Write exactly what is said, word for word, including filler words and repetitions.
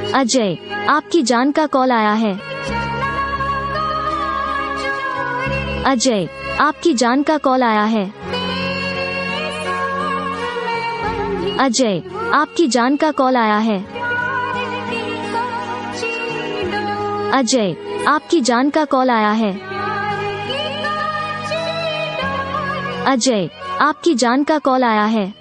अजय, आपकी जान का कॉल आया है। अजय, आपकी जान का कॉल आया है। अजय, आपकी जान का कॉल आया है। अजय, आपकी जान का कॉल आया है। अजय, आपकी जान का कॉल आया है।